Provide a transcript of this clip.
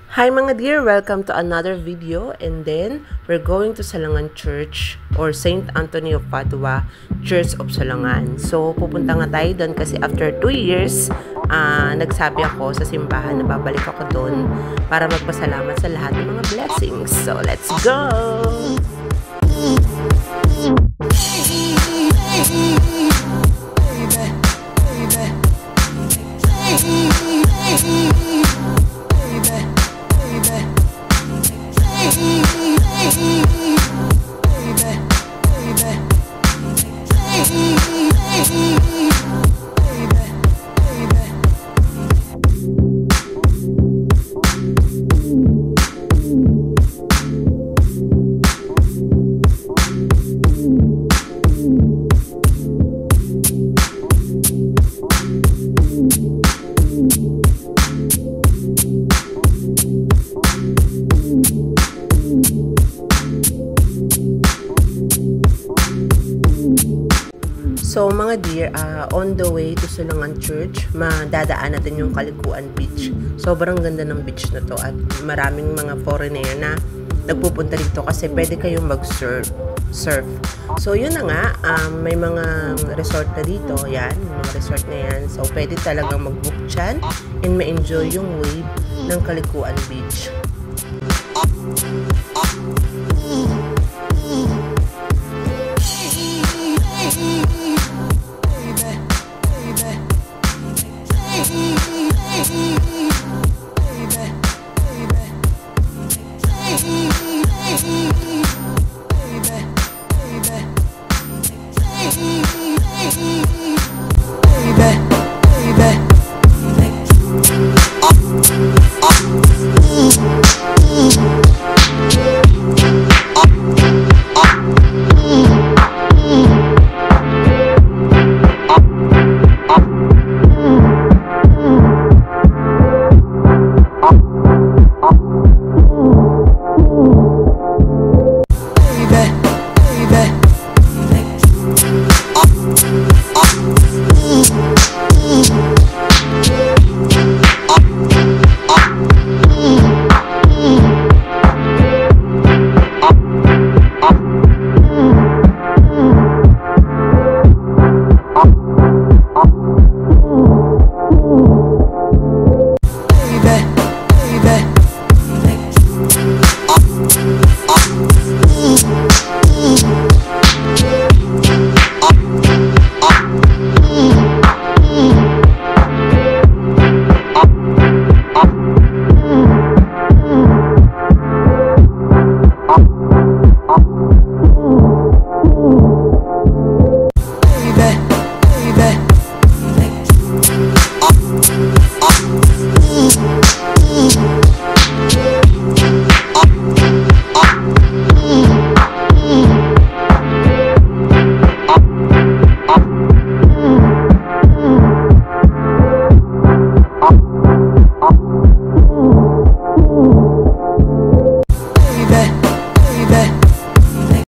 Hi mga dear! Welcome to another video, and then we're going to Salangan Church or Saint Anthony of Padua Church of Salangan. So pupunta nga tayo doon kasi after 2 years, nagsabi ako sa simbahan na babalik ako doon para magpasalamat sa lahat ng mga blessings. So let's go! So mga dear, on the way to Salangan Church, madadaan natin yung Kalikuan Beach. Sobrang ganda ng beach na to at maraming mga foreigner na nagpupunta dito kasi pwede kayong mag-surf. So yun na nga, may mga resort na dito, yan, mga resort na yan. So pwede talagang mag-book dyan and ma-enjoy yung wave ng Kalikuan Beach.